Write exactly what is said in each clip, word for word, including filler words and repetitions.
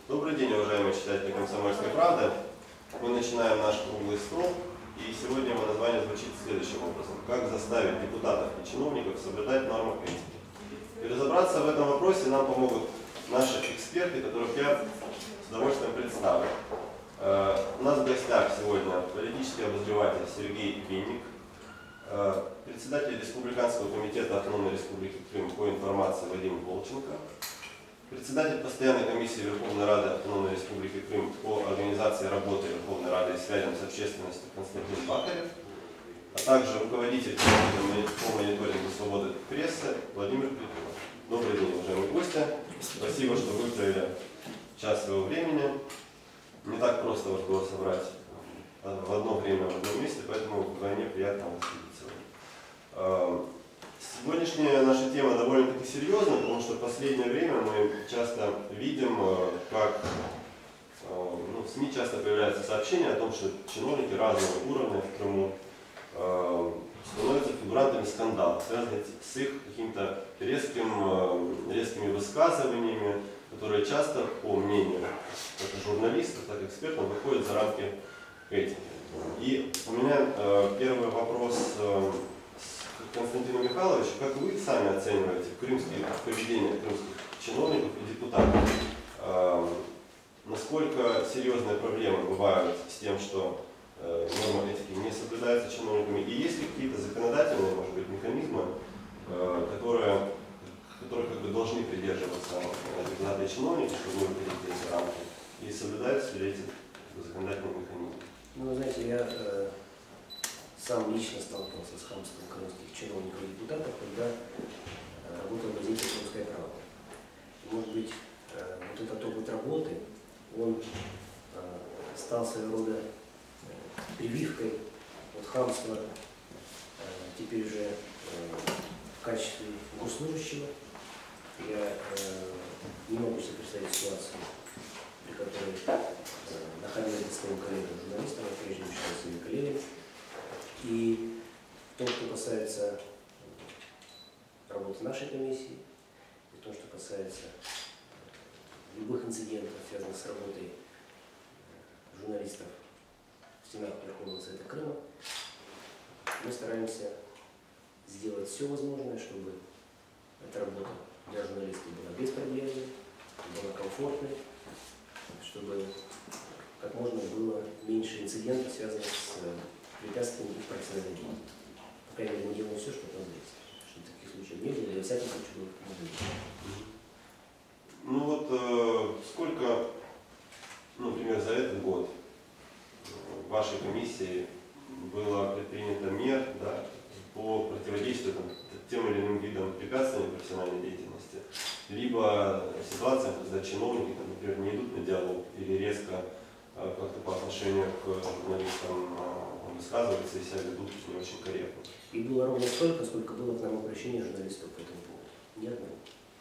Добрый день, уважаемые читатели «Комсомольской правды». Мы начинаем наш круглый стол, и сегодня его название звучит следующим образом. Как заставить депутатов и чиновников соблюдать нормы этики? И разобраться в этом вопросе нам помогут наши эксперты, которых я с удовольствием представлю. У нас в гостях сегодня политический обозреватель Сергей Винник, председатель Республиканского комитета Автономной Республики Крым по информации Вадим Волченко, председатель постоянной комиссии Верховной Рады Автономной Республики Крым по организации работы Верховной Рады и связям с общественностью Константин Бакарев, а также руководитель по мониторингу свободы прессы Владимир Притулов. Добрый день, уважаемые гости. Спасибо, что выделили час своего времени. Не так просто вас было собрать в одно время, в одном месте, поэтому вдвойне приятно вас видеть сегодня. Сегодняшняя наша тема довольно-таки серьезная, потому что в последнее время мы часто видим, как ну, в СМИ часто появляются сообщения о том, что чиновники разного уровня в Крыму становятся фигурантами скандалов, связанных с их каким-то резким, резкими высказываниями, которые часто, по мнению как журналистов, так и экспертов, выходят за рамки этики. И у меня первый вопрос к Константину Михайловичу. Как вы сами оцениваете крымские, поведение крымских чиновников и депутатов? Насколько серьезные проблемы бывают с тем, что нормы этики не соблюдаются чиновниками? И есть ли какие-то законодательные, может быть, механизмы, которые, которые как бы должны придерживаться депутаты и чиновники, чтобы не выходить эти рамки? И соблюдаются ли эти законодательные механизмы? Ну, знаете, я э, сам лично столкнулся с хамством крымских чиновников и депутатов, когда э, работал в газете «Крымская правда». Может быть, э, вот этот опыт работы, он э, стал своего рода э, прививкой от хамства э, теперь уже э, в качестве госслужащего. Я э, не могу себе представить ситуацию, при которой э, находились с своим коллегам журналистам, я прежде всего считаю своими коллегами. И в том, что касается работы нашей комиссии, и в том, что касается любых инцидентов, связанных с работой журналистов в стенах Верховного Совета Крыма, мы стараемся сделать все возможное, чтобы эта работа для журналистов была беспроблемной, была комфортной, чтобы как можно было меньше инцидентов, связанных с препятствиями их профессиональной деятельности. По крайней мере, мы делаем все, что нам известно, чтобы таких случаев не было, и во всяком случае было возможно. Ну вот э, сколько, ну, например, за этот год в вашей комиссии было предпринято мер, да, по противодействию там, тем или иным видам препятствий профессиональной деятельности, либо ситуациям, когда чиновники, там, например, не идут на диалог или резко э, как-то по отношению к журналистам э, высказываются и себя ведут не очень корректно. И было ровно столько, сколько было к нам обращений журналистов по этому поводу. Ни одного.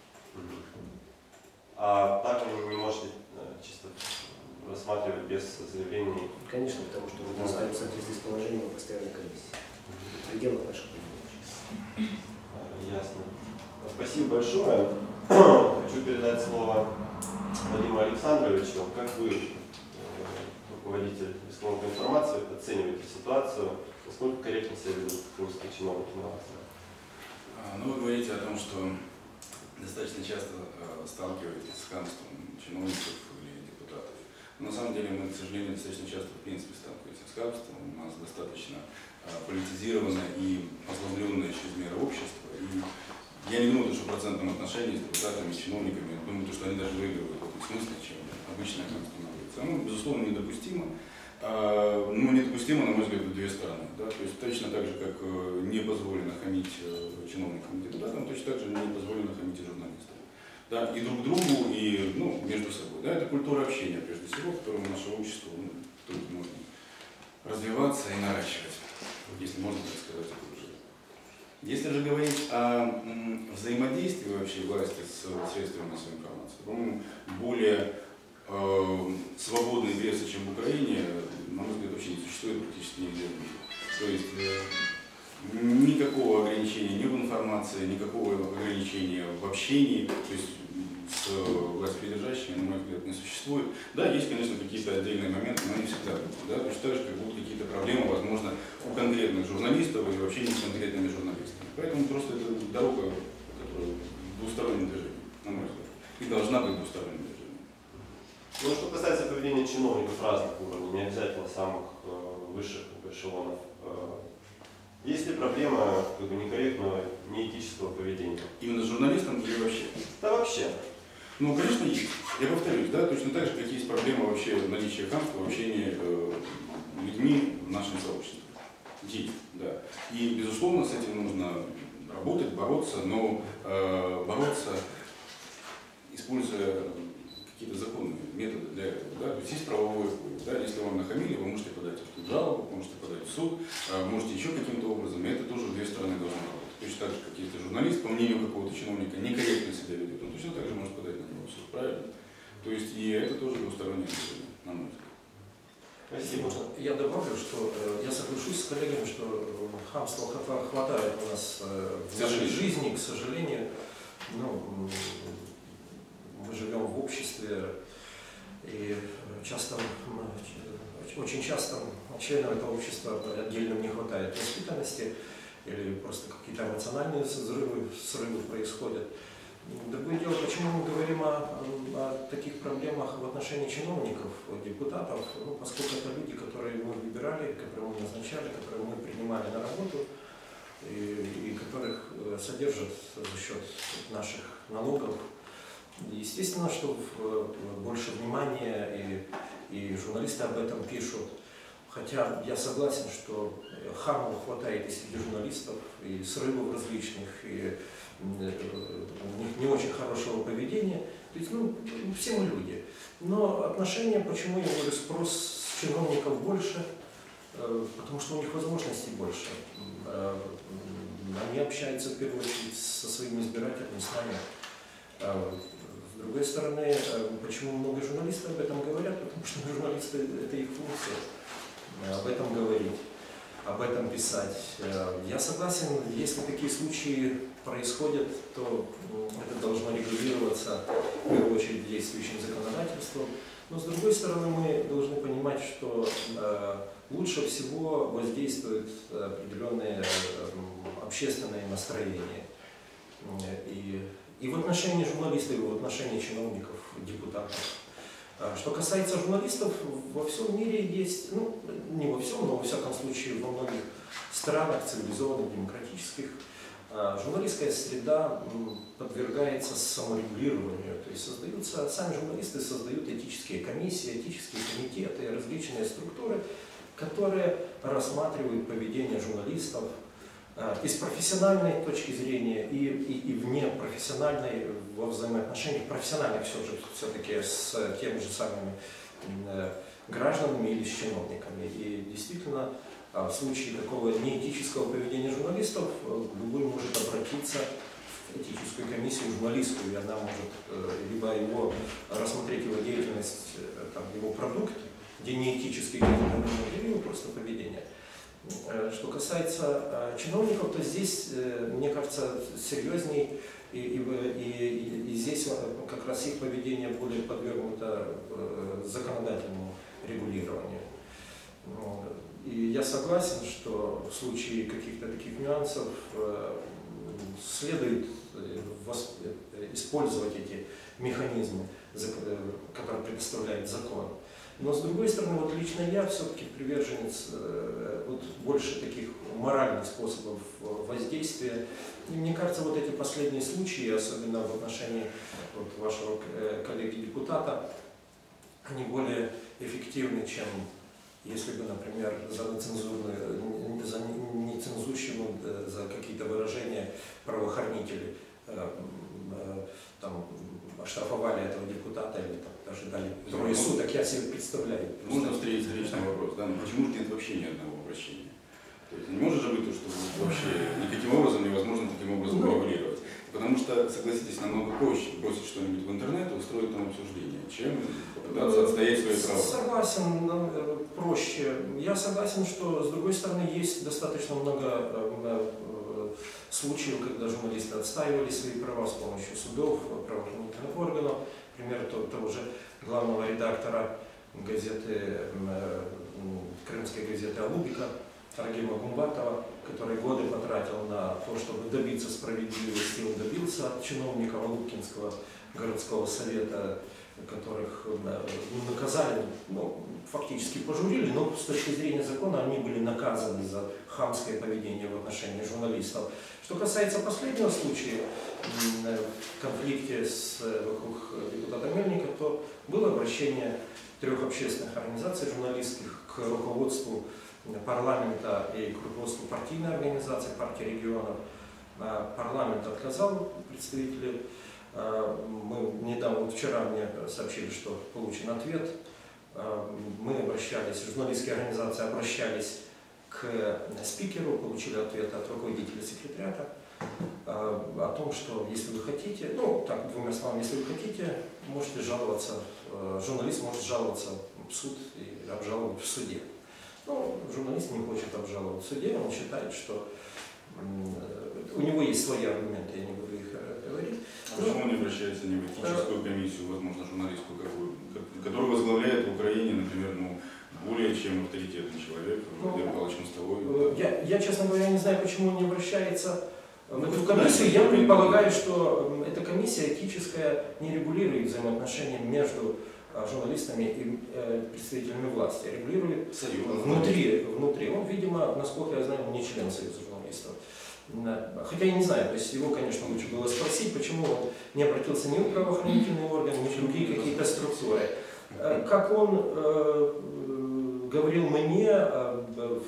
А так вы не можете чисто рассматривать без заявлений? Конечно, потому что мы поставим в соответствии с положением постоянной комиссии. В пределах наших полномочий. Ясно. Спасибо большое. Хочу передать слово Владимиру Александровичу. Как вы, руководитель Республики информации, оцениваете ситуацию? Насколько корректно себя ведут крымские чиновники на вас? Ну, вы говорите о том, что достаточно часто э, сталкиваетесь с хамством чиновников или депутатов. Но на самом деле мы, к сожалению, достаточно часто в принципе сталкиваемся с хамством. У нас достаточно э, политизированное и озлобленное чрезмерно общество. И я не думаю, что в процентном отношении с депутатами, с чиновниками, я думаю, что они даже выигрывают в этом смысле, чем обычное хамство на улице. Оно, безусловно, недопустимо. А, ну, недопустимо, на мой взгляд, в две стороны. Да? То есть точно так же, как не позволено хамить чиновникам и депутатам, точно так же не позволено хамить и журналистам. Да? И друг другу, и ну, между собой. Да? Это культура общения, прежде всего, которому наше общество ну, тут можно развиваться и наращивать, если можно так сказать. Если же говорить о м, взаимодействии вообще власти с средствами массовой информации, по-моему, более э, свободной прессы, чем в Украине, на мой взгляд, вообще не существует практически нигде в мире. То есть э, никакого ограничения ни в информации, никакого ограничения в общении. То есть с властепридержащими, на мой взгляд, не существует. Да, есть, конечно, какие-то отдельные моменты, но не всегда. Да? Точно так же, как будут какие-то проблемы, возможно, у конкретных журналистов или вообще не с конкретными журналистами. Поэтому просто это дорога, которая двустороннее движение, на мой взгляд. И должна быть двустороннее движение. Ну, что касается поведения чиновников разных уровней, не обязательно самых э, высших эшелонов, э, есть ли проблема как бы, некорректного, неэтического поведения? Именно с журналистом или вообще? Да вообще. Ну, конечно, есть. Я повторюсь, да, точно так же, как есть проблема вообще наличия хамства в общении э, людьми в нашем сообществе. Есть, да. И, безусловно, с этим нужно работать, бороться, но э, бороться, используя какие-то законные методы для этого. Да? То есть есть правовой путь. Да? Если вам нахамили, вы можете подать в суд жалобу, можете подать в суд, э, можете еще каким-то образом, и это тоже две стороны должны работать. Точно так же, как если журналист, по мнению какого-то чиновника, некорректно себя ведет, он точно так же может подать на него в суд, правильно? То есть и это тоже двустороннее движение, на мой взгляд. Спасибо. Я добавлю, что э, я соглашусь с коллегами, что э, хамства хва- хватает у нас э, в нашей жизни, к сожалению. Ну, м, мы живем в обществе, и часто, м, очень часто членам этого общества отдельно не хватает воспитанности, или просто какие-то эмоциональные взрывы, срывы происходят. Другое дело, почему мы говорим о, о таких проблемах в отношении чиновников, депутатов, ну, поскольку это люди, которые мы выбирали, которые мы назначали, которые мы принимали на работу, и, и которых содержат за счет наших налогов. Естественно, что больше внимания, и, и журналисты об этом пишут. Хотя я согласен, что хамов хватает и среди журналистов, и срывов различных, и у них не очень хорошего поведения. То есть, ну, все мы люди. Но отношения, почему я говорю, спрос с чиновников больше, потому что у них возможностей больше. Они общаются в первую очередь со своими избирателями, с нами. С другой стороны, почему много журналистов об этом говорят? Потому что журналисты – это их функция, об этом говорить, об этом писать. Я согласен, если такие случаи происходят, то это должно регулироваться в первую очередь действующим законодательством. Но с другой стороны, мы должны понимать, что лучше всего воздействуют определенные общественные настроения. И, и в отношении журналистов, и в отношении чиновников, депутатов. Что касается журналистов, во всем мире есть, ну, не во всем, но во всяком случае во многих странах цивилизованных, демократических, журналистская среда подвергается саморегулированию. То есть создаются, сами журналисты создают этические комиссии, этические комитеты, различные структуры, которые рассматривают поведение журналистов и с профессиональной точки зрения, и, и, и вне профессиональной, во взаимоотношениях профессиональных все же все-таки с теми же самыми гражданами или с чиновниками. И действительно, в случае такого неэтического поведения журналистов, любой может обратиться в этическую комиссию журналистскую, и она может либо его рассмотреть его деятельность, там, его продукт, где неэтический, или его просто поведение. Что касается чиновников, то здесь, мне кажется, серьезней, и, и, и, и здесь как раз их поведение более подвергнуто законодательному регулированию. И я согласен, что в случае каких-то таких нюансов следует использовать эти механизмы, которые предоставляет закон. Но с другой стороны, вот лично я все-таки приверженец э, вот, больше таких моральных способов воздействия. И мне кажется, вот эти последние случаи, особенно в отношении вот, вашего э, коллеги-депутата, они более эффективны, чем если бы, например, за нецензурную, за нецензурщину, за какие-то выражения правоохранители э, э, там, оштрафовали этого депутата или там, даже дали трое суток, я себе представляю. Можно встретить встречный вопрос, да, но почему же нет вообще ни одного обращения? То есть не может же быть то, что вообще никаким образом невозможно таким образом ну, регулировать. Потому что, согласитесь, намного проще бросить что-нибудь в интернет и устроить там обсуждение, чем попытаться отстоять свои права. Согласен, проще. Я согласен, что с другой стороны есть достаточно много случаев, когда журналисты отстаивали свои права с помощью судов, правоохранительных органов. Например, того же главного редактора газеты, крымской газеты «Алубика» Рагима Гумбатова, который годы потратил на то, чтобы добиться справедливости. Он добился от чиновников Алубкинского городского совета, которых ну, наказали, ну, фактически пожурили, но с точки зрения закона они были наказаны за хамское поведение в отношении журналистов. Что касается последнего случая, в конфликте с, вокруг депутата Мельника, то было обращение трех общественных организаций журналистских к руководству парламента и к руководству партийной организации, партии регионов. Парламент отказал представителю. Мы недавно, вот вчера мне сообщили, что получен ответ. Мы обращались, журналистские организации обращались к спикеру, получили ответ от руководителя секретариата о том, что если вы хотите, ну так, двумя словами, если вы хотите, можете жаловаться, журналист может жаловаться в суд и обжаловать в суде. Но журналист не хочет обжаловать в суде, он считает, что у него есть свои аргументы, я не буду их говорить. А почему он не обращается не в этическую комиссию, возможно, журналистскую, какую, которую возглавляет в Украине, например, ну, более чем авторитетный человек, Владимир Павлович Мостовой? Я, я, честно говоря, не знаю, почему он не обращается в эту комиссию. Я предполагаю, что эта комиссия этическая не регулирует взаимоотношения между журналистами и представителями власти, регулирует внутри, внутри. Он, видимо, насколько я знаю, не член Союза журналистов. Хотя я не знаю, то есть его, конечно, лучше было спросить, почему он не обратился ни в правоохранительные органы, ни в другие какие-то структуры. Как он э, говорил мне, э,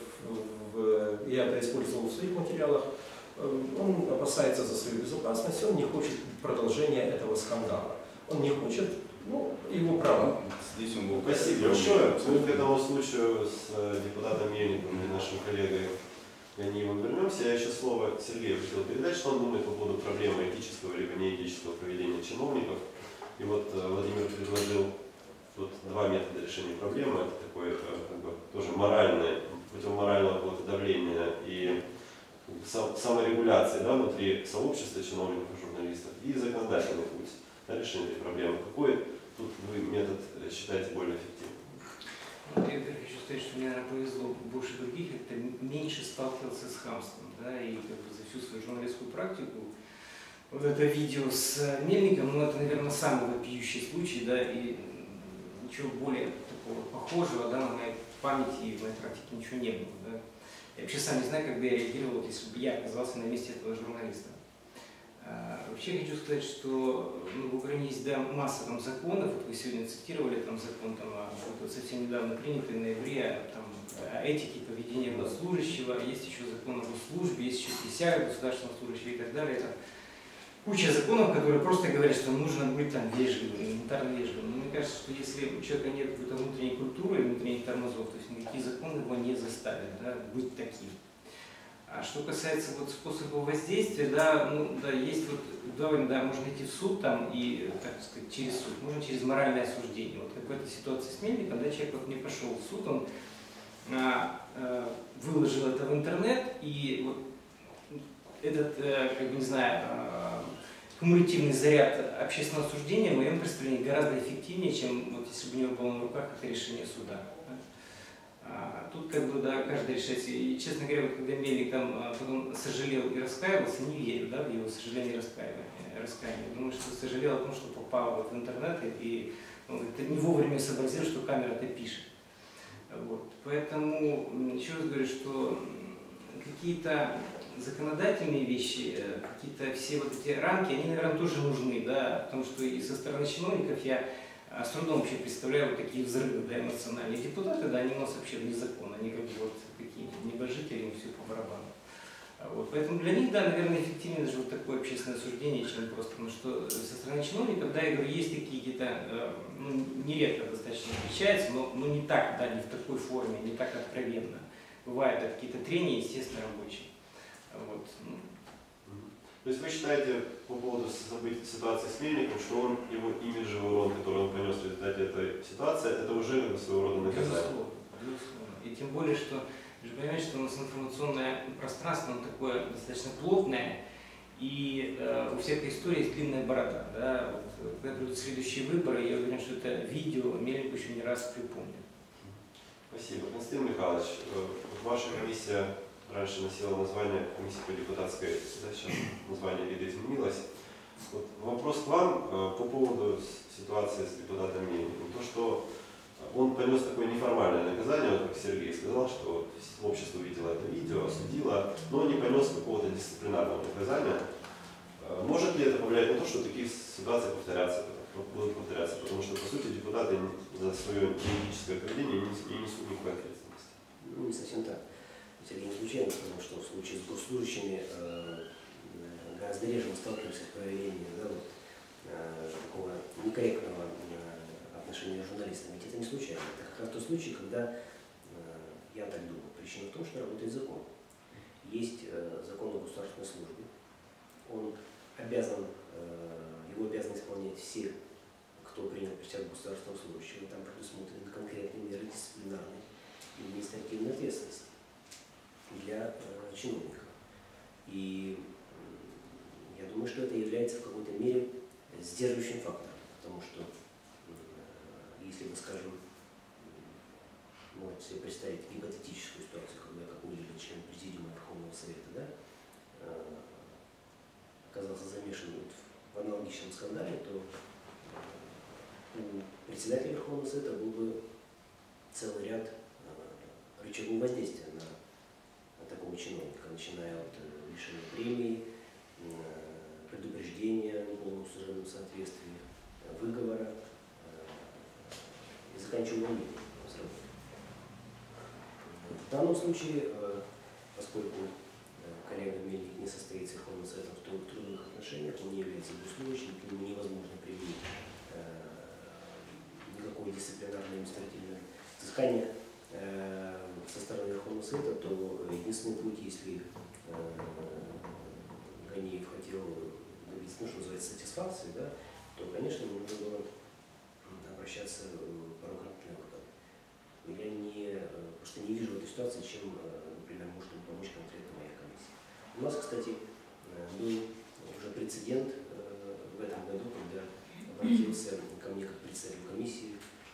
в, я это использовал в своих материалах, э, он опасается за свою безопасность, он не хочет продолжения этого скандала. Он не хочет, ну, его право. Здесь он был. Спасибо большое. Мы к этому случаю с депутатом Мельником и нашим коллегой Ганиевым вернемся. Я еще слово Сергею хотел передать, что он думает по поводу проблемы этического либо неэтического поведения чиновников. И вот Владимир предложил тут два метода решения проблемы. Это такое как бы, тоже моральное, путем морального давления и саморегуляции, да, внутри сообщества чиновников и журналистов, и законодательный путь на решение этой проблемы. Какой тут вы метод считаете более эффективным? Я хочу сказать, что мне, наверное, повезло больше других, это меньше сталкивался с хамством, да, и как бы за всю свою журналистскую практику вот это видео с Мельником, ну это, наверное, самый вопиющий случай, да, и ничего более такого похожего, да, на моей памяти и в моей практике ничего не было, да. Я вообще сам не знаю, как бы я реагировал, если бы я оказался на месте этого журналиста. А, вообще хочу сказать, что ну, в Украине есть, да, масса там законов, вот вы сегодня цитировали там закон, там, вот, совсем недавно принятый в ноябре, там, о этике поведения госслужащего, есть еще закон о госслужбе, есть еще присяга государственного служащего и так далее. Это куча законов, которые просто говорят, что нужно быть там вежливым, элементарно вежливым. Но мне кажется, что если у человека нет какой-то внутренней культуры, внутренних тормозов, то есть никакие законы его не заставят, да, быть таким. А что касается вот способа воздействия, да, ну, да, есть вот, довольно, да, можно идти в суд там и, так сказать, через суд, можно через моральное осуждение. Вот какая-то ситуация с Мельником, да, человек вот не пошел в суд, он а, а, выложил это в интернет, и вот этот, а, как бы, не знаю, а, кумулятивный заряд общественного осуждения в моем представлении гораздо эффективнее, чем вот если бы у него было на руках это решение суда. А тут как бы, да, каждый решает. И, честно говоря, вот, когда Мельник там а, потом сожалел и раскаивался, не верю, да, в его сожаление и раскаивание. раскаяние. Думаю, что сожалел о том, что попал вот в интернет и ну, это не вовремя сообразил, что камера-то пишет. Вот. Поэтому еще раз говорю, что какие-то законодательные вещи, какие-то все вот эти рамки, они, наверное, тоже нужны, да, потому что и со стороны чиновников я с трудом вообще представляю вот такие взрывы, да, эмоциональные. Депутаты, да, они у нас вообще вне закона, они как бы вот такие небожители, им все по барабану. Вот. Поэтому для них, да, наверное, эффективнее даже вот такое общественное осуждение, чем просто, потому что со стороны чиновников, да, я говорю, есть такие какие-то, ну, нередко достаточно встречаются, но, но не так, да, не в такой форме, не так откровенно. Бывают, да, какие-то трения, естественно, рабочие. Вот. То есть вы считаете по поводу событий, ситуации с Мельником, что он, его имиджевый урон, который он понес в результате этой ситуации, это уже своего рода наказание? Безусловно, безусловно. И тем более, что Вы же понимаете, что у нас информационное пространство, оно такое достаточно плотное, и э, у всей этой истории есть длинная борода. Да? Вот, когда придут следующие выборы, я уверен, что это видео Мельнику еще не раз припомнит. Спасибо. Константин Михайлович, э, ваша комиссия раньше носила название комиссии по депутатской, да, сейчас название видоизменилось. Вот вопрос к вам э, по поводу ситуации с депутатом Мельником. То, что он понес такое неформальное наказание, вот как Сергей сказал, что общество видело это видео, осудило, но не понес какого-то дисциплинарного наказания. Э, Может ли это повлиять на то, что такие ситуации повторятся, будут повторяться? Потому что, по сути, депутаты за свое юридическое поведение не несут никакой ответственности. Ну, не совсем так. Это не случайно, потому что в случае с госслужащими э, гораздо реже мы сталкиваемся с проявлением, да, вот, э, такого некорректного э, отношения с журналистами. Ведь это не случайно. Это как раз тот случай, когда, э, я так думаю, причина в том, что работает закон. Есть э, закон о государственной службе. Он обязан, э, его обязаны исполнять все, кто принял присягу государственного служащего. Там предусмотрены конкретные меры дисциплинарной и административной ответственности для э, чиновников. И э, я думаю, что это является в какой-то мере сдерживающим фактором, потому что э, если мы, скажем, можете себе представить гипотетическую ситуацию, когда какой-либо член президиума Верховного Совета, да, э, оказался замешан вот в аналогичном скандале, то э, у председателя Верховного Совета был бы целый ряд э, рычагов воздействия на такого чиновника, начиная от э, лишения премии, э, предупреждения о полном служебном соответствии, э, выговора э, и заканчивая увольнением с работы. В данном случае, э, поскольку э, коллега Мельник не состоит с Верховным Советом в трудовых отношениях, он не является госслужащим, к нему невозможно применить э, никакое дисциплинарное административное взыскание со стороны Верховного Совета, то единственный путь, если э, Ганиев хотел добиться, ну, что называется, сатисфакции, да, то, конечно, нужно было обращаться в правоохранительные органы. Я не, просто не вижу в этой ситуации, чем, например, может помочь конкретно моя комиссия. У нас, кстати, был уже прецедент в этом году, когда обратился ко мне как представитель комиссии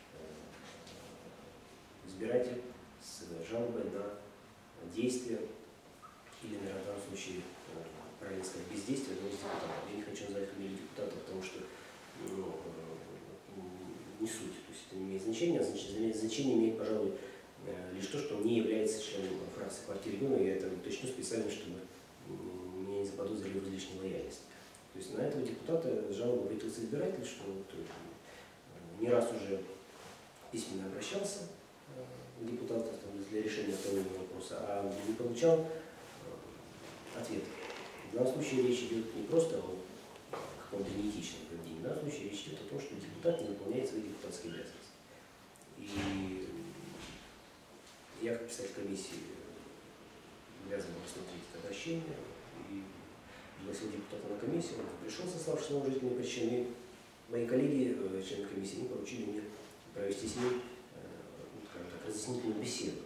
избиратель с жалобой на действие или, наверное, в данном случае, правильно сказать, бездействие одного из депутатов. Я не хочу назвать фамилию депутата, потому что ну, не суть. То есть это не имеет значения, а значение, значение имеет, пожалуй, лишь то, что он не является членом фракции партии региона. Я это уточню специально, чтобы меня не заподозрили в излишней лояльности. То есть на этого депутата жалобу обратился избиратель, что вот, не раз уже письменно обращался депутатов для решения того или иного вопроса, а не получал э, ответа. В данном случае речь идет не просто о каком-то неэтичном поведении, в данном случае речь идет о том, что депутат не выполняет свои депутатские обязанности. И я, как представитель комиссии, обязан рассмотреть это обращение и пригласил депутата на комиссию, он пришел, сославшись на уважительные причины. Мои коллеги, члены комиссии, они поручили мне провести с ним разъяснительную беседу,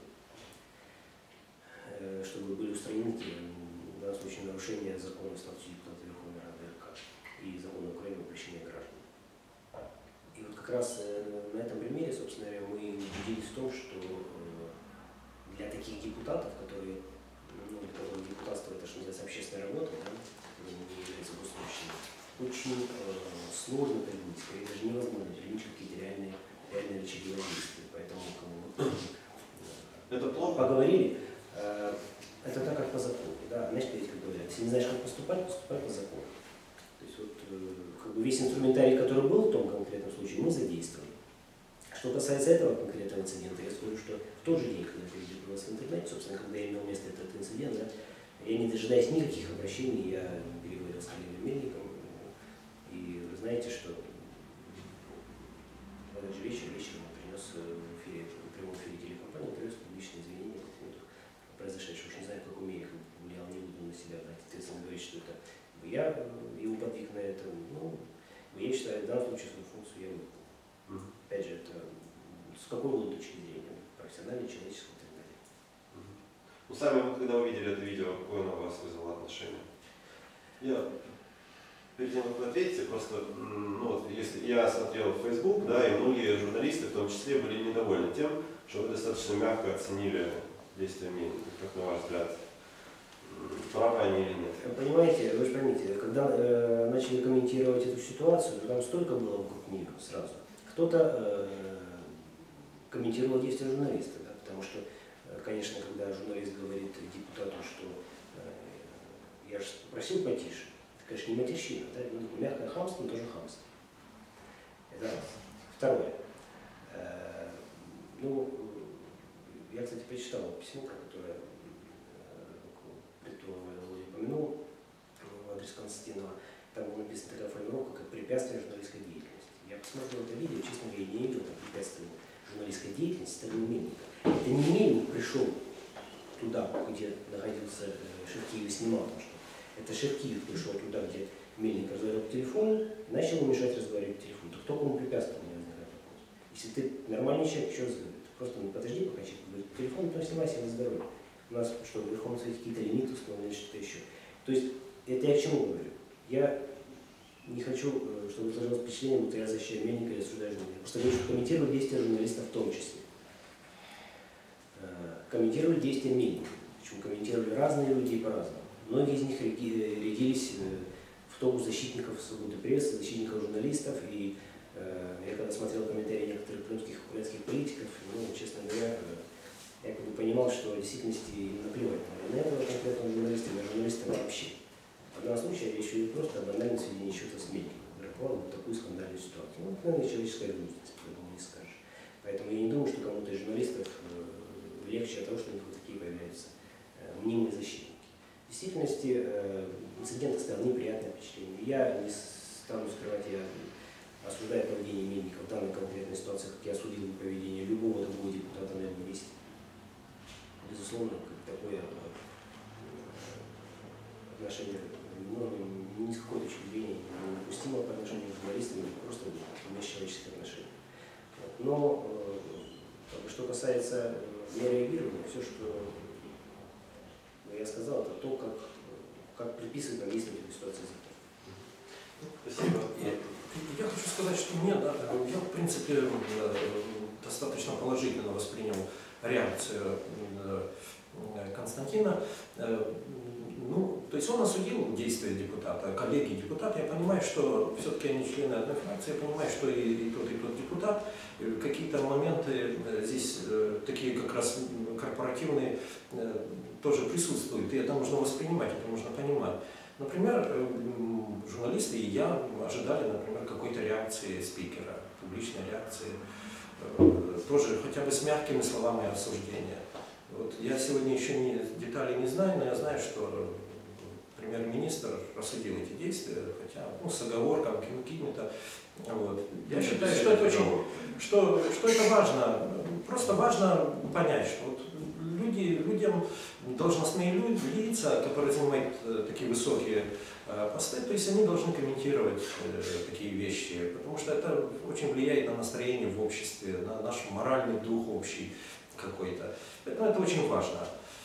чтобы были устранены в данном случае нарушения закона о статусе депутата Верховной Рады эр ка и закона Украины о причине граждан. И вот как раз на этом примере, собственно говоря, мы убедились в том, что для таких депутатов, которые, ну, для которых депутатство это, что называется, общественная работа, да, не является госслужащими, очень э, сложно придумать, скорее даже невозможно применить какие-то реальные реальные рычаги воздействия. Поэтому это плохо? Поговорили. Э, это так, как по закону. Да? Знаешь, как говорят, если не знаешь, как поступать, поступай по закону. То есть вот, э, как бы весь инструментарий, который был в том конкретном случае, мы задействовали. Что касается этого конкретного инцидента, я скажу, что в тот же день, когда это видео было в интернете, собственно, когда я имел место этот инцидент, да, я не дожидаясь никаких обращений, я переговорил с коллегой Мельником, и вы знаете, что в этот же вечер, вечером он принес в эфире, в прямом эфире телекомпании, принес публичные извинения по поводу произошедшего. Уж не знаю, в какой мере повлиял, не буду на себя брать ответственно говорить, что это я его подвиг на это. Ну, я считаю, в данном случае свою функцию я выполнил. Mm-hmm. Опять же, это с какой вот точки зрения? Профессиональной, человеческой и так далее. Mm-hmm. Ну, сами вы когда увидели это видео, какое оно у вас вызвало отношение? Я, перед тем, как вы ответите, просто, ну вот, если я смотрел в Facebook, да, и многие журналисты в том числе были недовольны тем, что вы достаточно мягко оценили действия мельников. Как на ваш взгляд, правы они или нет? Понимаете, вы же поймите, когда э, начали комментировать эту ситуацию, там столько было вокруг нее сразу. Кто-то э, комментировал действия журналиста, да, потому что, э, конечно, когда журналист говорит депутату, что э, я же просил потише, это, конечно, не матерщина, да, ну, мягкое хамство, но тоже хамство. Это раз. Второе. Э, ну, я, кстати, прочитал письмо, которое Володя упомянул в адрес Константинова. Там было написана такая формулировка, как препятствие журналистской деятельности. Я посмотрел это видео, честно говоря, не видел там препятствие журналистской деятельности стороны Мельника. Это не Мельник пришел туда, где находился Шевкиев и снимал там что. Это Шевкиев пришел туда, где Мельник разговаривал по телефону, и начал ему мешать разговаривать по телефону. Так кто кому препятствовал, мне возникает вопрос. Если ты нормальный человек, что разговаривать? Просто ну, подожди, пока человек говорит по телефону, потом снимай себя на здоровье. У нас что, в Верховном Совете какие-то лимиты установлены, что-то еще. То есть, это я к чему говорю? Я не хочу, чтобы сложилось впечатление, будто я защищаю Мельника или осуждаю журналиста. Просто говорю, что комментировали действия журналистов в том числе. Комментировали действия Мельника. Причем комментировали разные люди по-разному. Многие из них рядились в топу защитников свободы прессы, защитников журналистов. И я когда смотрел комментарии некоторых крымских и украинских политиков, ну, честно говоря, я как бы понимал, что в действительности им наплевать на этого конкретного журналиста, на журналиста вообще. В данном случае я еще и просто о банальном сведении счета с Мельником, который попал в такую скандальную ситуацию. Ну, наверное, человеческая грустность, по-другому не скажешь. Поэтому я не думаю, что кому-то из журналистов э, легче от того, что у них вот такие появляются э, мнимые защитники. В действительности э, инцидент оставил неприятное впечатление. Я не стану скрывать, я осуждаю поведение Мельника в данной конкретной ситуации, как я осудил бы поведение любого другого депутата на его месте. Безусловно, такое отношение, ну, ни с какой точки зрения недопустимо по отношению к журналистам, просто межчеловеческое отношение. Но что касается меры реагирования, все, что я сказал, это то, как, как приписывать нам действовать в этой ситуации. Спасибо. Я, я хочу сказать, что мне, да, я в принципе достаточно положительно воспринял реакцию Константина. Ну, то есть он осудил действия депутата, коллеги депутата. Я понимаю, что все-таки они члены одной фракции, я понимаю, что и, и тот, и тот депутат. Какие-то моменты здесь такие как раз корпоративные тоже присутствуют, и это нужно воспринимать, это нужно понимать. Например, журналисты и я ожидали, например, какой-то реакции спикера, публичной реакции, тоже хотя бы с мягкими словами осуждения. Вот я сегодня еще не, деталей не знаю, но я знаю, что премьер-министр осудил эти действия, хотя ну, с оговорками какими-то. Вот. Я считаю, что это очень, что, что это важно. Просто важно понять, что вот люди, людям, должностные люди, лица, которые занимают такие высокие посты, то есть они должны комментировать такие вещи, потому что это очень влияет на настроение в обществе, на наш моральный дух общий какой-то. Поэтому это очень важно.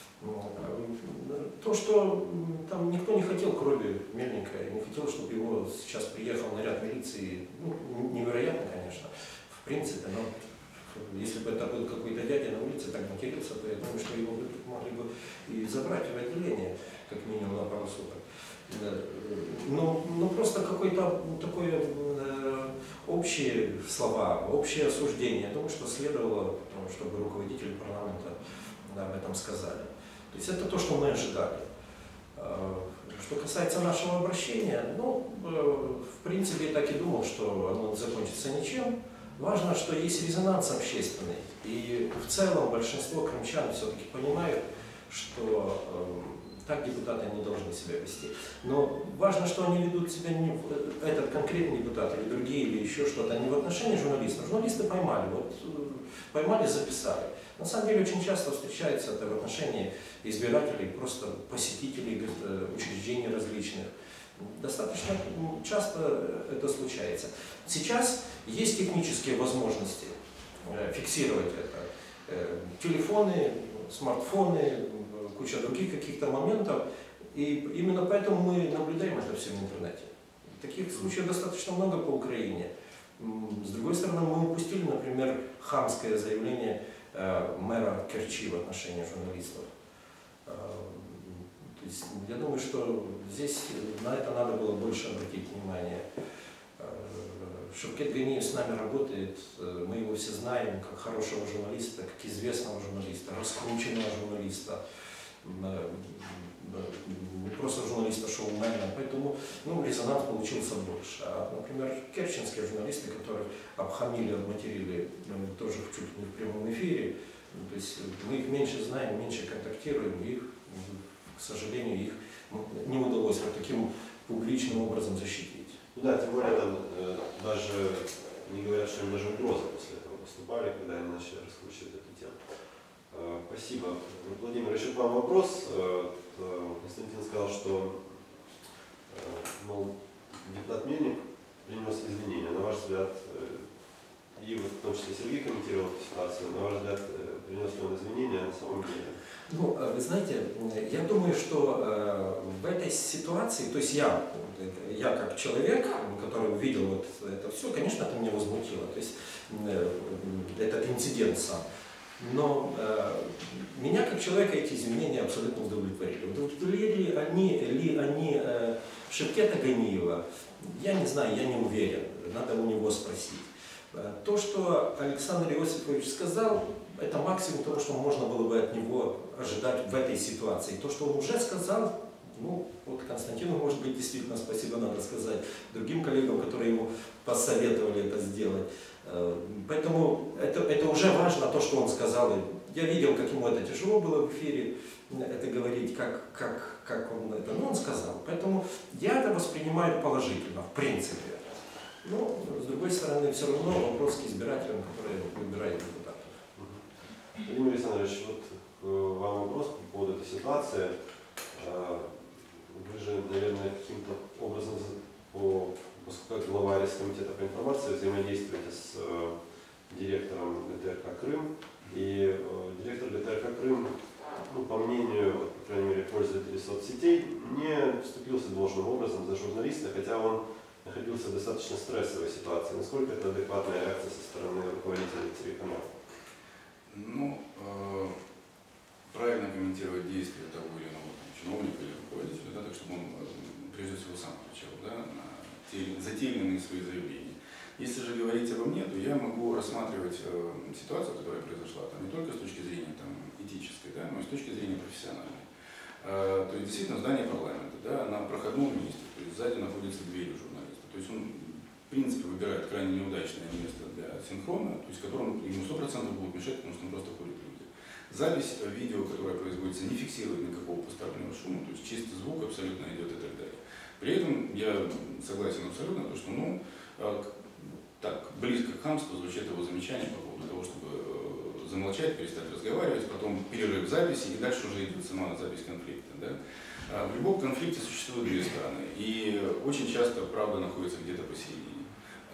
То, что там никто не хотел крови Мельника, не хотел, чтобы его сейчас приехал наряд милиции, ну, невероятно, конечно, в принципе, но если бы это был какой-то дядя на улице, так матерился, то я думаю, что его могли бы и забрать в отделение, как минимум на пару суток. Но, но просто какое-то такое э, общие слова, общее осуждение. Я думаю, что следовало, чтобы руководители парламента об этом сказали. То есть это то, что мы ожидали. Что касается нашего обращения, ну, в принципе, я так и думал, что оно закончится ничем. Важно, что есть резонанс общественный. И в целом большинство крымчан все-таки понимают, что э, так депутаты не должны себя вести. Но важно, что они ведут себя не этот конкретный депутат или другие, или еще что-то, не в отношении журналистов. Журналисты поймали, вот поймали, записали. На самом деле очень часто встречается это в отношении избирателей, просто посетителей учреждений различных. Достаточно часто это случается. Сейчас есть технические возможности фиксировать это. Телефоны, смартфоны, куча других каких-то моментов. И именно поэтому мы наблюдаем это все в интернете. Таких случаев достаточно много по Украине. С другой стороны, мы упустили, например, хамское заявление э, мэра Керчи в отношении журналистов. Э, то есть, я думаю, что здесь на это надо было больше обратить внимание. Э, Шавкет Ганиев с нами работает, э, мы его все знаем как хорошего журналиста, как известного журналиста, раскрученного журналиста. Э, не просто журналиста, шоумена, поэтому ну, резонанс получился больше. А, например, керченские журналисты, которых обхамили, обматерили ну, тоже чуть ли не в прямом эфире, ну, то есть мы их меньше знаем, меньше контактируем, их, к сожалению, их не удалось вот таким публичным образом защитить. Да, тем более там э, даже не говорят, что им даже угрозы после этого поступали, когда они начали раскручивать эту тему. Э, спасибо. Владимир, еще к вам вопрос. Э, Константин сказал, что мол, депутат Мельник принес извинения. На ваш взгляд, и вот в том числе Сергей комментировал эту ситуацию, на ваш взгляд, принес ли он извинения на самом деле? Ну, вы знаете, я думаю, что в этой ситуации, то есть я, я как человек, который увидел вот это все, конечно, это меня возмутило. То есть этот инцидент сам. Но э, меня как человека эти изменения абсолютно удовлетворили. Удовлетворили они, ли они э, Шавкета Ганиева, я не знаю, я не уверен, надо у него спросить. Э, то, что Александр Иосифович сказал, это максимум того, что можно было бы от него ожидать в этой ситуации. То, что он уже сказал, ну, вот Константину, может быть, действительно спасибо надо сказать, другим коллегам, которые ему посоветовали это сделать. Поэтому это, это уже важно, то, что он сказал. Я видел, как ему это тяжело было в эфире, это говорить, как, как, как он это, ну, он сказал. Поэтому я это воспринимаю положительно, в принципе. Но, с другой стороны, все равно вопрос к избирателям, которые выбирают депутатов. Владимир Александрович, вот вам вопрос по поводу этой ситуации. Вы же, наверное, каким-то образом, по, поскольку как глава Рескомитета по информации, взаимодействуете с э, директором ГТРК Крым. И э, директор ГТРК Крым, ну, по мнению, по крайней мере, пользователей соцсетей, не вступился должным образом за журналиста, хотя он находился в достаточно стрессовой ситуации. Насколько это адекватная реакция со стороны руководителя телеканала? Ну, э, правильно комментировать действия того или иного там, чиновника или руководителя, да, так чтобы он, прежде всего, сам отвечал, да, на те, за те или иные свои заявления. Если же говорить обо мне, то я могу рассматривать э, ситуацию, которая произошла, там, не только с точки зрения там, этической, да, но и с точки зрения профессиональной. Э, то есть, действительно, здание парламента, да, на проходном месте, то есть сзади находится дверь у журналиста. То есть он, в принципе, выбирает крайне неудачное место для синхрона, то есть которому ему сто процентов будет мешать, потому что он просто ходит люди. Запись видео, которое производится, не фиксирует никакого поставленного шума, то есть чистый звук абсолютно идет и так далее. При этом я согласен абсолютно, то, что ну, так близко к хамству звучит его замечание по поводу того, чтобы замолчать, перестать разговаривать, потом перерыв записи, и дальше уже идет сама запись конфликта. Да? В любом конфликте существуют две стороны, и очень часто правда находится где-то посередине.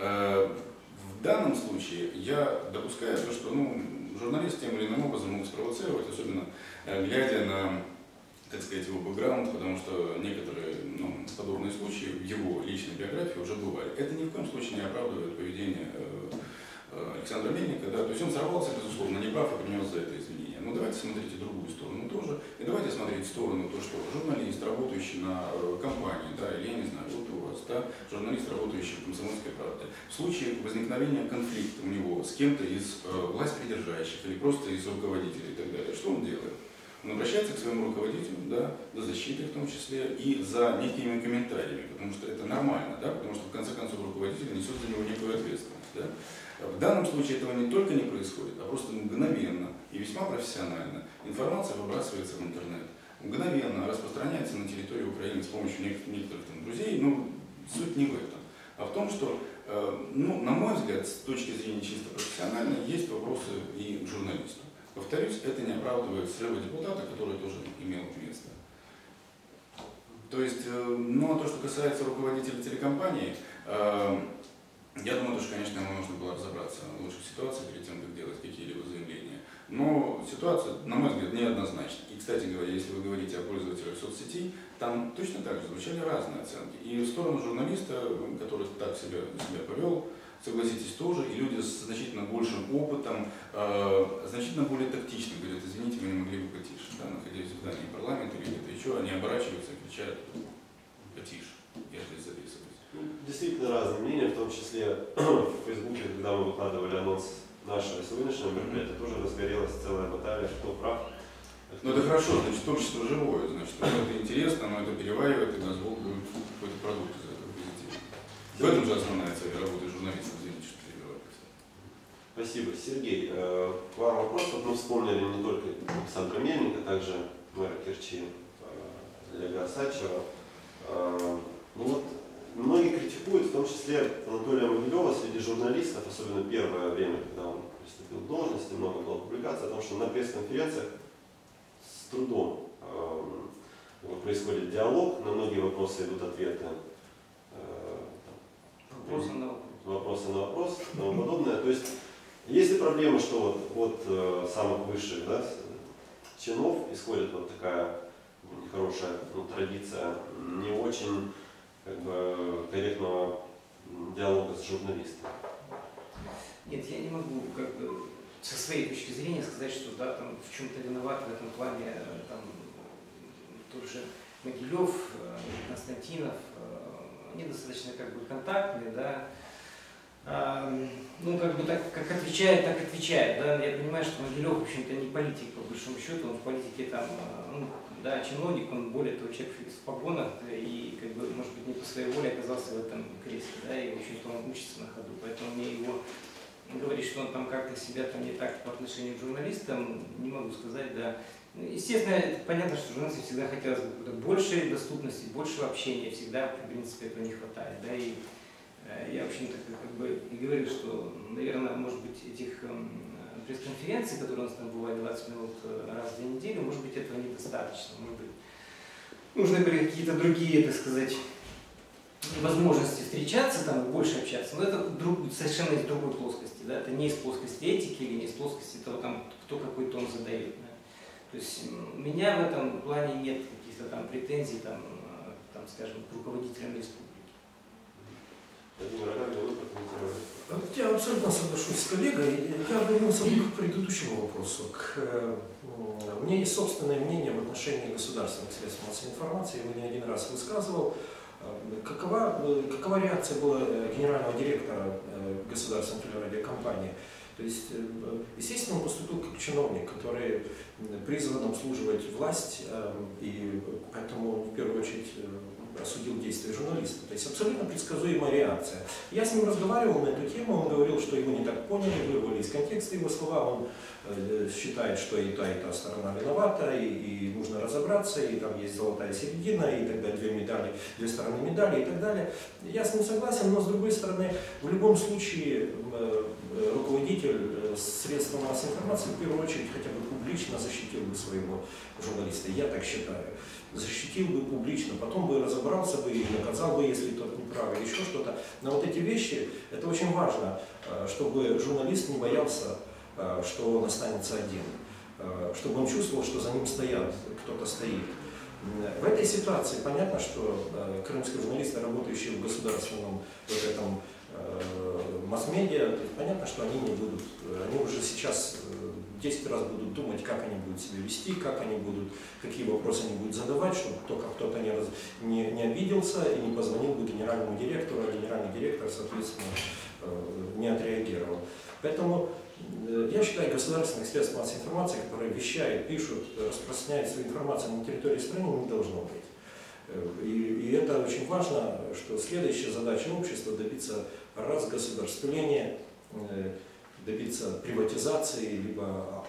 В данном случае я допускаю то, что ну, журналист тем или иным образом мог спровоцировать, особенно глядя на, так сказать, его бэкграунд, потому что некоторые ну, подобные случаи в его личной биографии уже бывали. Это ни в коем случае не оправдывает поведение э, Александра Мельника, да, то есть он сорвался, безусловно, неправ и принес за это извинения. Но давайте смотрите другую сторону тоже, и давайте смотреть в сторону то, что журналист, работающий на э, компании, да, или я не знаю, вот у вас, да, журналист, работающий в «Комсомольской правде», в случае возникновения конфликта у него с кем-то из э, власть придержащих или просто из руководителей и так далее, что он делает? Он обращается к своему руководителю, да, за защитой в том числе, и за некими комментариями, потому что это нормально, да, потому что в конце концов руководитель несет за него некую ответственность. Да. В данном случае этого не только не происходит, а просто мгновенно и весьма профессионально информация выбрасывается в интернет, мгновенно распространяется на территории Украины с помощью некоторых, некоторых там, друзей, но суть не в этом, а в том, что, э, ну, на мой взгляд, с точки зрения чисто профессиональной, есть вопросы и к журналисту. Повторюсь, это не оправдывает срыва депутата, который тоже имел место. То есть, ну а то, что касается руководителя телекомпании, э, я думаю, что, конечно, ему нужно было разобраться лучше в ситуации перед тем, как делать какие-либо заявления. Но ситуация ситуация, на мой взгляд, неоднозначна. И, кстати говоря, если вы говорите о пользователях соцсетей, там точно так же звучали разные оценки. И в сторону журналиста, который так себя, себя повел, согласитесь, тоже, и люди с значительно большим опытом, э, значительно более тактично говорят: извините, вы не могли бы потише, да, находясь в здании парламента или где-то еще, они оборачиваются и кричат: потише, я здесь записываюсь. Действительно разные мнения, в том числе в Фейсбуке, когда мы выкладывали анонс нашего сегодняшнего мероприятия, тоже разгорелась целая баталия, кто прав. Ну это хорошо, значит, общество живое, значит, это интересно, но это переваривает, и дозвол будет какой-то продукт из этого позитива. В этом же основная цель работы журналистов, извините, что перебиваю. Спасибо. Сергей, э, к вам вопрос. Вот мы вспомнили не только Александра Мельника, а также мэра Керчи э, Олега Осадчева. Э, ну вот, многие критикуют, в том числе Анатолия Могилева, среди журналистов, особенно первое время, когда он приступил к должности, много было публикаций о том, что на пресс-конференциях с трудом э, вот происходит диалог, на многие вопросы идут ответы. Э, Вопросы на вопрос. Вопросы на вопрос и тому подобное. То есть, есть ли проблема, что вот от э, самых высших, да, чинов исходит вот такая хорошая, ну, традиция не очень, как бы, корректного диалога с журналистами? Нет, я не могу как бы со своей точки зрения сказать, что да, там в чем-то виноват в этом плане э, там, тот же Могилев, э, Константинов, э, они достаточно как бы контактные, да. А, ну, как бы так, как отвечает, так отвечает, да. Я понимаю, что Могилев, в общем-то, не политик, по большому счету, он в политике там, ну, да, чиновник, он более того человек в погонах, и, как бы, может быть, не по своей воле оказался в этом кресле, да, и, в общем-то, он учится на ходу, поэтому мне его говорить, что он там как-то себя там не так по отношению к журналистам, не могу сказать, да. Естественно, это понятно, что журналистам всегда хотелось бы большей доступности, большего общения, всегда, в принципе, этого не хватает, да, и э, я, в общем-то, как бы и говорил, что, наверное, может быть, этих э, пресс-конференций, которые у нас там бывают двадцать минут раз в две недели, может быть, этого недостаточно, может быть, нужны были какие-то другие, так сказать, возможности встречаться, там, и больше общаться, но это друг, совершенно из другой плоскости, да, это не из плоскости этики или не из плоскости того, там, кто какой тон задает. Да. То есть у меня в этом плане нет каких-то там претензий, там, там, скажем, к руководителям республики. Я абсолютно соглашусь с коллегой. Я вернулся к предыдущему вопросу. К, у меня есть собственное мнение в отношении государственных средств массовой информации, я его не один раз высказывал. Какова, какова реакция была генерального директора государственной телерадиокомпании? То есть, естественно, он поступил как чиновник, который призван обслуживать власть, и поэтому он в первую очередь осудил действия журналиста. То есть абсолютно предсказуемая реакция. Я с ним разговаривал на эту тему, он говорил, что его не так поняли, вырвали из контекста его слова, он считает, что и та, и та сторона виновата, и, и нужно разобраться, и там есть золотая середина, и тогда две медали, две стороны медали и так далее. Я с ним согласен, но с другой стороны, в любом случае руководитель средств массовой информации в первую очередь хотя бы публично защитил бы своего журналиста, я так считаю. Защитил бы публично, потом бы разобрался бы и наказал бы, если тот не прав, или еще что-то. Но вот эти вещи, это очень важно, чтобы журналист не боялся, что он останется один, чтобы он чувствовал, что за ним стоят, кто-то стоит. В этой ситуации понятно, что крымские журналисты, работающие в государственном вот этом масс-медиа, понятно, что они не будут, они уже сейчас десять раз будут думать, как они будут себя вести, как они будут, какие вопросы они будут задавать, чтобы только кто-то не, раз, не, не обиделся и не позвонил бы генеральному директору, а генеральный директор, соответственно, не отреагировал. Поэтому я считаю, государственных средств массовой информации, которые вещают, пишут, распространяют свою информацию на территории страны, не должно быть. И, и это очень важно, что следующая задача общества добиться разгосударствления, добиться приватизации, либо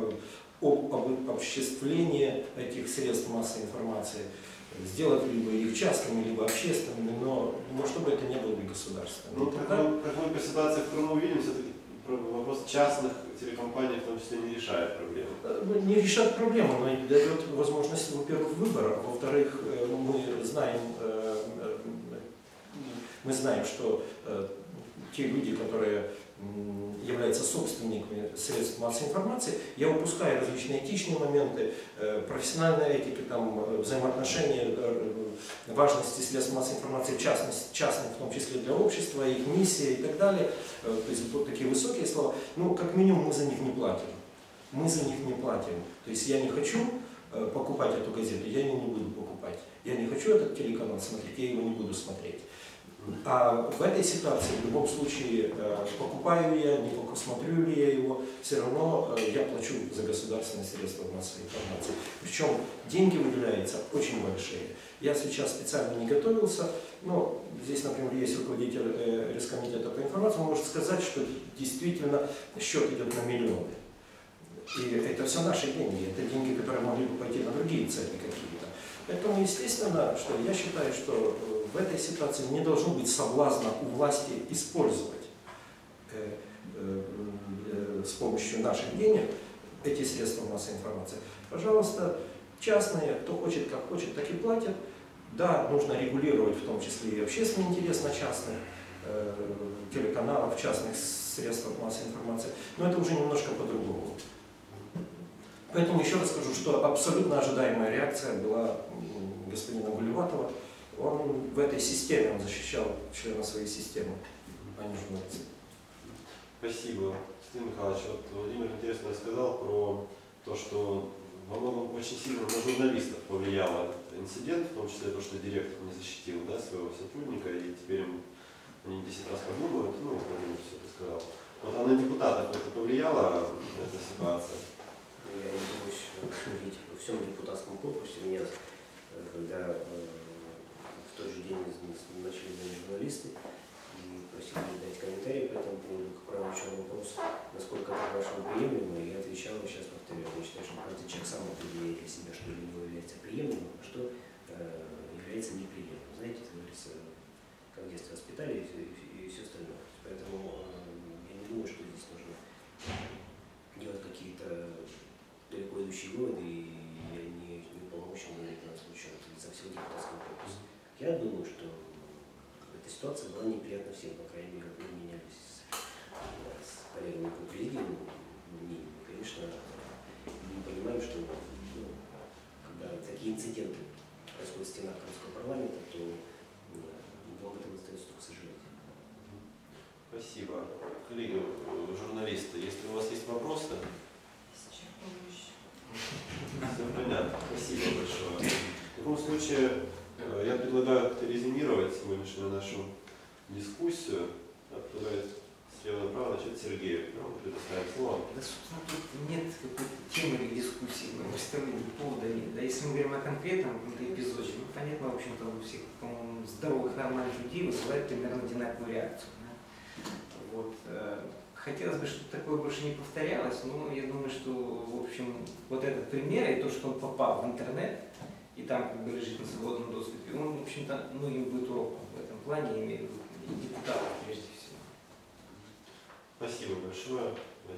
обобществления этих средств массовой информации, сделать либо их частными, либо общественными, но, но чтобы это не было государственным. Ну, как, тогда... мы, как мы по ситуации в Крыму видим, все-таки вопрос частных телекомпаний в том числе не решает проблему. Не решает проблему, но и дает возможность, во-первых, выбора, во-вторых, мы знаем, мы знаем, что те люди, которые м, являются собственниками средств массовой информации, я упускаю различные этичные моменты, э, профессиональной этики, там, э, взаимоотношения, э, важности средств массовой информации, в частности, частных, в том числе для общества, их миссия и так далее. Э, То есть вот такие высокие слова. Ну, как минимум, мы за них не платим. Мы за них не платим. То есть я не хочу э, покупать эту газету, я ее не буду покупать. Я не хочу этот телеканал смотреть, я его не буду смотреть. А в этой ситуации, в любом случае, э, покупаю я, не покупаю, смотрю ли я его, все равно э, я плачу за государственные средства массовой информации. Причем деньги выделяются очень большие. Я сейчас специально не готовился, но здесь, например, есть руководитель э, Рескомитета по информации, он может сказать, что действительно счет идет на миллионы. И это все наши деньги, это деньги, которые могли бы пойти на другие цели какие-то. Поэтому, естественно, что я считаю, что в этой ситуации не должно быть соблазна у власти использовать э, э, э, с помощью наших денег эти средства массовой информации. Пожалуйста, частные, кто хочет, как хочет, так и платят. Да, нужно регулировать в том числе и общественный интерес на частных э, телеканалах, частных средств массовой информации, но это уже немножко по-другому. Поэтому еще раз скажу, что абсолютно ожидаемая реакция была господина Гулеватова. Он в этой системе, он защищал члена своей системы, а не журналиста. Спасибо. Константин Михайлович, вот Владимир интересно рассказал про то, что во многом очень сильно на журналистов повлиял этот инцидент, в том числе то, что директор не защитил, да, своего сотрудника, и теперь им, они десять раз подумают, ну, Владимир все это сказал. Вот а на депутатов это повлияла, эта ситуация? Я не думаю, что видите, во всем депутатском корпусе меня, когда в тот же день начали звонить журналисты и просили дать комментарии по этому поводу, как правило, еще вопрос, насколько это по-вашему приемлемо, и я отвечал, и сейчас повторяю, я считаю, что каждый человек сам определяет для себя, что для него является приемлемым, а что э, является неприемлемым. Знаете, это говорится, как в детстве воспитали и, и, и все остальное. Поэтому э, я не думаю, что здесь нужно делать какие-то далеко идущие выводы, и я не, не уполномочен говорить на случай лица всего депутатского корпуса. Я думаю, что эта ситуация была неприятна всем, по крайней мере, мы менялись с, с коллегами по президиуму, и, конечно, мы понимаем, что ну, когда такие инциденты происходят в стенах русского парламента, то долго этого остается только сожалеть. Спасибо. Коллеги, журналисты, если у вас есть вопросы? Все понятно. Спасибо большое. В таком случае я предлагаю как-то резюмировать сегодняшнюю нашу дискуссию. Предлагаю слева направо начать Сергею. Вам предоставим слово. Да, собственно, тут нет какой-то темы или дискуссии, мы представили повода нет. Да, если мы говорим о конкретном каком-то эпизоде, ну, понятно, в общем-то, у всех, по-моему, здоровых, нормальных людей вызывает примерно одинаковую реакцию. Да? Вот. Хотелось бы, чтобы такое больше не повторялось, но я думаю, что, в общем, вот этот пример и то, что он попал в интернет, и там как бы лежит на свободном доступе, он, в общем-то, ну, им будет уроком в этом плане, я имею в виду и депутатов прежде всего. Спасибо большое.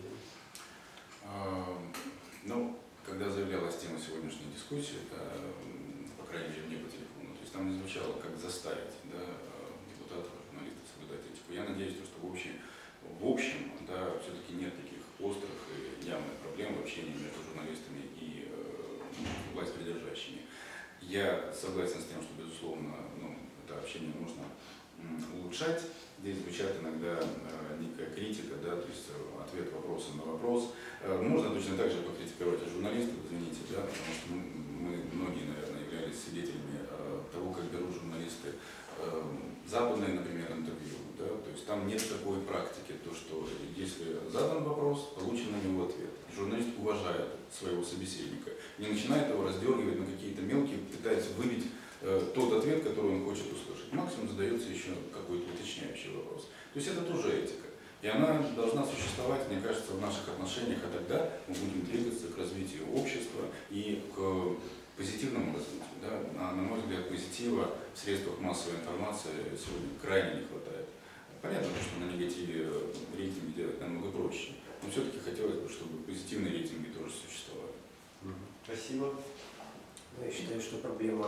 А, ну, когда заявлялась тема сегодняшней дискуссии, это, по крайней мере, мне по телефону, то есть там не звучало, как заставить, да, депутатов, журналистов соблюдать этику. Я надеюсь, что в общем, в общем, да, все-таки нет таких острых и явных проблем в общении между журналистами и э, власть придержащими. Я согласен с тем, что, безусловно, ну, это общение нужно улучшать. Здесь звучат иногда э, некая критика, да, то есть ответ вопросом на вопрос. Э, можно точно так же покритиковать журналистов, извините, да, потому что мы, мы многие, наверное, являлись свидетелями э, того, как берут журналисты э, западные, например, интервью. Да, то есть там нет такой практики, то что если задан вопрос, получен на него ответ. Журналист уважает своего собеседника, не начинает его раздергивать на какие-то мелкие, пытается выбить э, тот ответ, который он хочет услышать. Максимум задается еще какой-то уточняющий вопрос. То есть это тоже этика. И она должна существовать, мне кажется, в наших отношениях, а тогда мы будем двигаться к развитию общества и к позитивному развитию. Да? А, на мой взгляд, позитива в средствах массовой информации сегодня крайне не хватает. Понятно, что на негативе рейтинги делать намного проще, но все-таки хотелось бы, чтобы позитивные рейтинги тоже существовали. Спасибо. Ну, я считаю, что проблема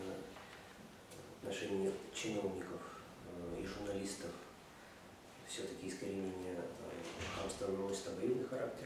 в отношении чиновников и журналистов все-таки искоренение хамство носит обоюдный характер.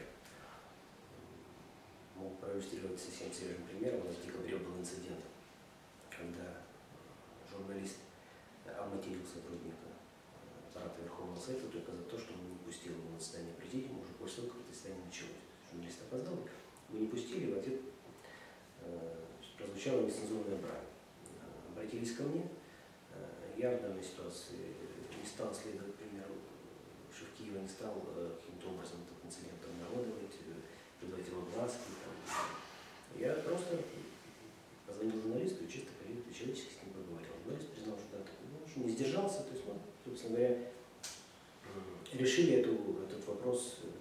Могу проиллюстрировать совсем свежим примером. У нас в декабре был инцидент, когда журналист обматерил сотрудника аппарата Верховного Совета только за то, что он не пустил его на заседание президиума уже после того, как это заседание началось. Журналист опоздал, вы не пустили, в ответ э, прозвучала нецензурная брань. Обратились ко мне. Я в данной ситуации не стал следовать примеру Шевкиева, не стал э, каким-то образом этот инцидент обнародовать, придавать его глазки. Я просто позвонил журналисту и чисто по-человечески с ним поговорил. Журналист признал, что, да, ну, что не сдержался. То есть, ну, собственно говоря, решили эту, этот вопрос э,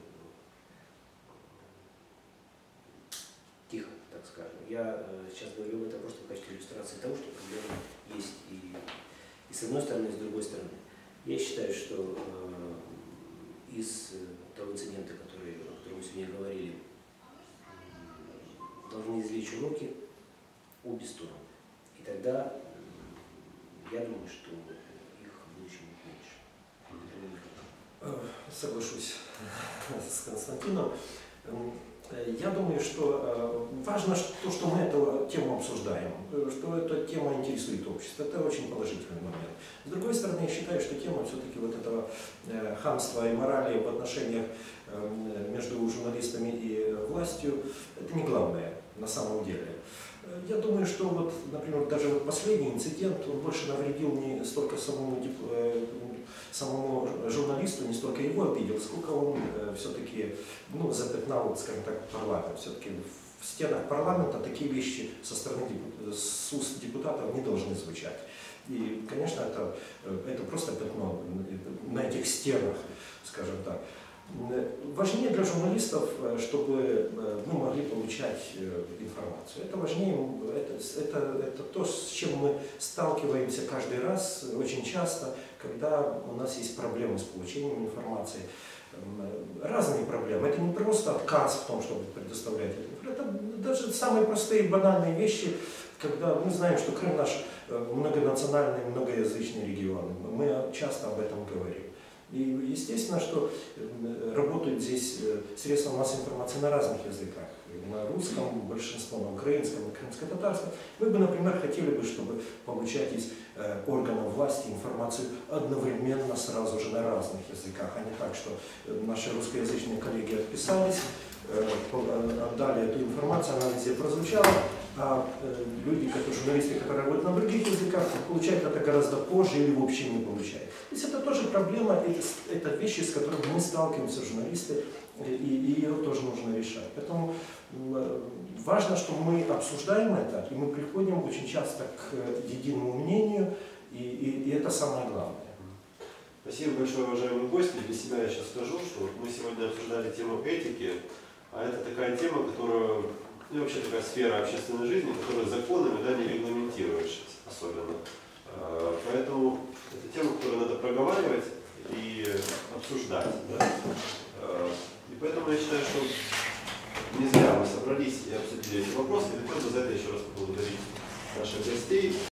тихо, так скажем. Я э, сейчас говорю об этом просто в качестве иллюстрации того, что проблема есть и, и с одной стороны, и с другой стороны. Я считаю, что э, из того инцидента, который, о котором мы сегодня говорили, должны извлечь уроки обе стороны. И тогда э, я думаю, что их в будущем будет меньше. Соглашусь с Константином. Я думаю, что важно то, что мы эту тему обсуждаем, что эта тема интересует общество. Это очень положительный момент. С другой стороны, я считаю, что тема все-таки вот этого хамства и морали в отношениях между журналистами и властью, это не главное на самом деле. Я думаю, что вот, например, даже вот последний инцидент, он больше навредил не столько самому, самому журналисту, не столько его обидел, сколько он э, все-таки ну, запятнал, скажем так, парламент. Все-таки в стенах парламента такие вещи со стороны депутатов, с уст депутатов не должны звучать. И, конечно, это, это просто пятно на этих стенах, скажем так. Важнее для журналистов, чтобы мы могли получать информацию. Это важнее, это, это, это то, с чем мы сталкиваемся каждый раз, очень часто, когда у нас есть проблемы с получением информации. Разные проблемы. Это не просто отказ в том, чтобы предоставлять это. Это даже самые простые банальные вещи, когда мы знаем, что Крым наш многонациональный, многоязычный регион. Мы часто об этом говорим. И естественно, что работают здесь средства массовой информации на разных языках. На русском, большинство на украинском, на крымско-татарском. Мы бы, например, хотели бы, чтобы получать из э, органов власти информацию одновременно, сразу же на разных языках, а не так, что наши русскоязычные коллеги отписались, э, отдали эту информацию, она везде прозвучала, а э, люди, которые, журналисты, которые работают на других языках, получают это гораздо позже или вообще не получают. То есть это тоже проблема, это, это вещи, с которыми мы сталкиваемся, журналисты, и, и ее тоже нужно решать. Поэтому э, важно, что мы обсуждаем это, и мы приходим очень часто к единому мнению, и, и, и это самое главное. Спасибо большое, уважаемые гости. Для себя я сейчас скажу, что вот мы сегодня обсуждали тему этики, а это такая тема, которую, ну, вообще такая сфера общественной жизни, которая законами, да, не регламентируется особенно. Поэтому это тема, которую надо проговаривать и обсуждать. Да? И поэтому я считаю, что не зря мы собрались и обсудили эти вопросы. И хотел бы за это еще раз поблагодарить наших гостей.